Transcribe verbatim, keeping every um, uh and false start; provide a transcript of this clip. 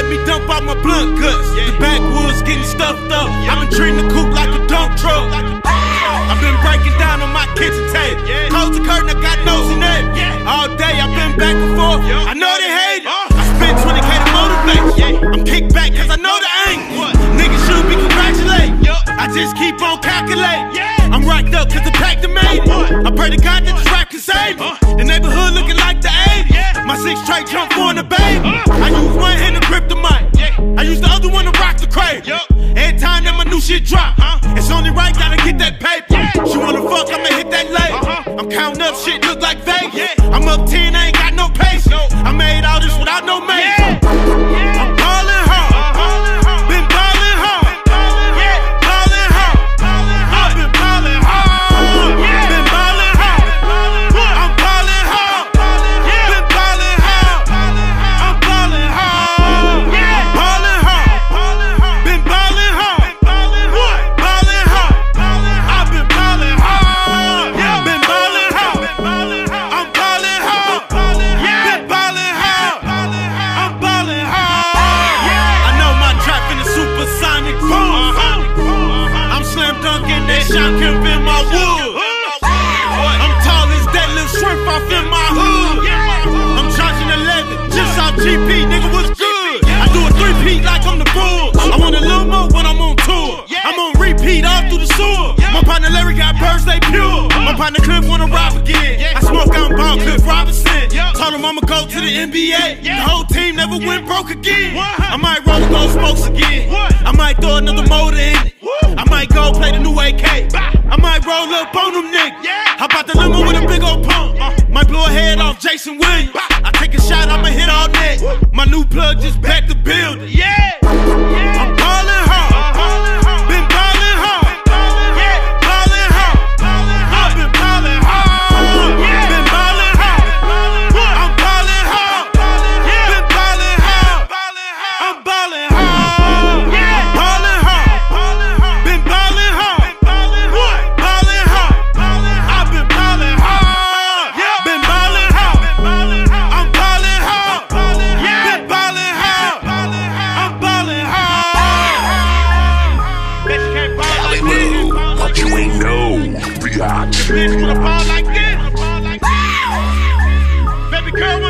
let me dump out my blunt guts. The backwoods getting stuffed up. I've been treating the coupe like a dump truck. I've been breaking down on my kitchen table. Close the curtain, I got nosy neighbors. All day I've been back and forth. I know they hate it. I spent twenty K to motivate. I'm kicked back cause I know the angle. Niggas should be congratulated. I just keep on calculating. I'm racked up cause the pack done made it. I pray to God that this rap can save me. The neighborhood looking like the eighties. My six tray jump for the baby. I use one hand to grip the mic. I use the other one to rock the crate. Every time that my new shit drop, it's only right, gotta get that paper. She wanna fuck, I'ma hit that label. I'm counting up shit, look like Vegas. I'm up ten, I ain't got no patience. I made all this without no maintenance. I'm ballin' hard. Been ballin' hard. Ballin' hard. I've been ballin' hard. Been ballin' hard. I'm ballin' hard. Been ballin' hard. I'm ballin' hard. Ballin' hard. Been ballin' hard. Ballin' hard. I've been ballin' hard. Been ballin' hard. I'm ballin' hard. Been ballin' hard. I'm ballin' hard. I know my trap in the supersonic boom. I'm slam dunking that shot camp in my wood. I'm tall as that little shrimp off in my hood. I'm charging eleven, just off G P, nigga, what's good? I do a three-peat like I'm the bull. I want a little more when I'm on tour. I'm on repeat all through the sewer. My partner Larry got birds, they pure. My partner Cliff wanna rob again. I smoke out ball, Cliff Robinson. Told him I'ma go to the N B A. The whole team never went broke again. I might roll the gold smokes again. I might throw another motor in it. I might go play the new A K. I might roll up on them niggas. How about the limo with a big old pump? Might blow a head off Jason Williams. I take a shot, I'ma hit all net. My new plug just back the building. Yeah, I'm ballin' hard. Been ballin' hard. Ballin' hard. I've been ballin' hard. Been ballin' hard. I'm ballin' hard. Been ballin' hard. I'm ballin' hard. Ballin' hard. Been ballin' hard. Ballin' hard. I've been ballin' hard. Been ballin' hard. I'm ballin' hard. Been ballin' hard. I'm ballin' hard. Bitch can't ball like this. What you ain't know, bitch. Bitch wanna ball like this. Baby girl.